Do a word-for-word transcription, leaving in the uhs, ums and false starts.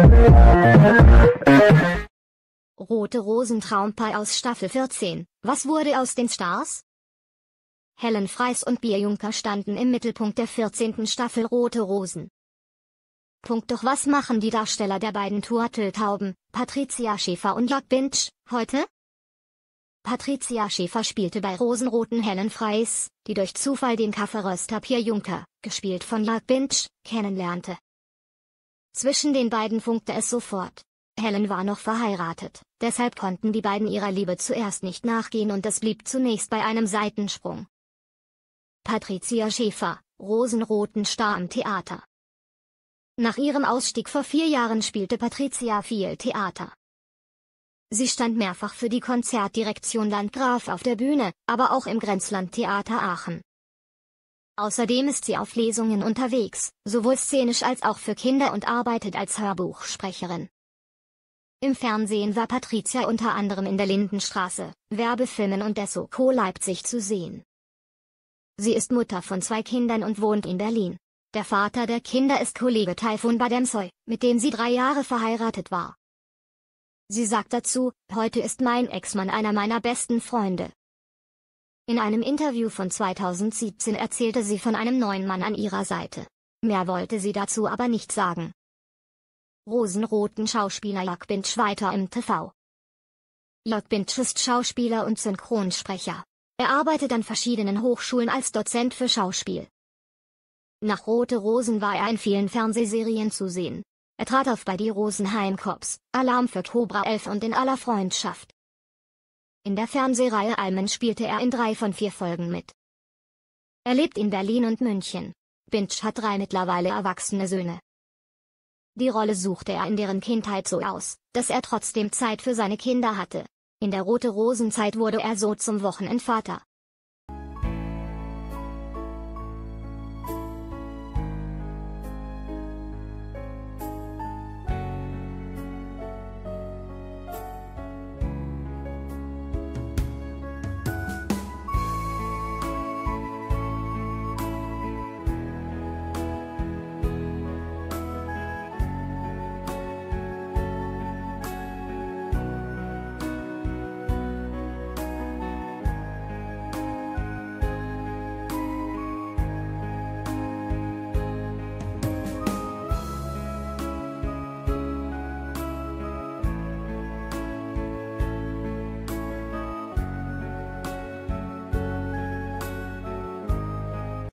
Rote Rosen Traumpaar aus Staffel vierzehn. Was wurde aus den Stars? Helen Freis und Bier Juncker standen im Mittelpunkt der vierzehnten Staffel Rote Rosen. Punkt. Doch was machen die Darsteller der beiden Turteltauben, Patricia Schäfer und Jörg Bintzsch, heute? Patricia Schäfer spielte bei Rosenroten Helen Freis, die durch Zufall den Kaffeeröster Pier Juncker, gespielt von Jörg Bintzsch, kennenlernte. Zwischen den beiden funkte es sofort. Helen war noch verheiratet, deshalb konnten die beiden ihrer Liebe zuerst nicht nachgehen und es blieb zunächst bei einem Seitensprung. Patricia Schäfer, rosenroten Star am Theater. Nach ihrem Ausstieg vor vier Jahren spielte Patricia viel Theater. Sie stand mehrfach für die Konzertdirektion Landgraf auf der Bühne, aber auch im Grenzlandtheater Aachen. Außerdem ist sie auf Lesungen unterwegs, sowohl szenisch als auch für Kinder und arbeitet als Hörbuchsprecherin. Im Fernsehen war Patricia unter anderem in der Lindenstraße, Werbefilmen und der Soko Leipzig zu sehen. Sie ist Mutter von zwei Kindern und wohnt in Berlin. Der Vater der Kinder ist Kollege Tayfun Bademsoy, mit dem sie drei Jahre verheiratet war. Sie sagt dazu: Heute ist mein Ex-Mann einer meiner besten Freunde. In einem Interview von zweitausendsiebzehn erzählte sie von einem neuen Mann an ihrer Seite. Mehr wollte sie dazu aber nicht sagen. Rosenroten Schauspieler Jörg Bintzsch weiter im T V. Jörg Bintzsch ist Schauspieler und Synchronsprecher. Er arbeitet an verschiedenen Hochschulen als Dozent für Schauspiel. Nach Rote Rosen war er in vielen Fernsehserien zu sehen. Er trat auf bei Die Rosenheim Cops, Alarm für Cobra elf und In aller Freundschaft. In der Fernsehreihe Almen spielte er in drei von vier Folgen mit. Er lebt in Berlin und München. Bintzsch hat drei mittlerweile erwachsene Söhne. Die Rolle suchte er in deren Kindheit so aus, dass er trotzdem Zeit für seine Kinder hatte. In der Rote Rosen Zeit wurde er so zum Wochenendvater.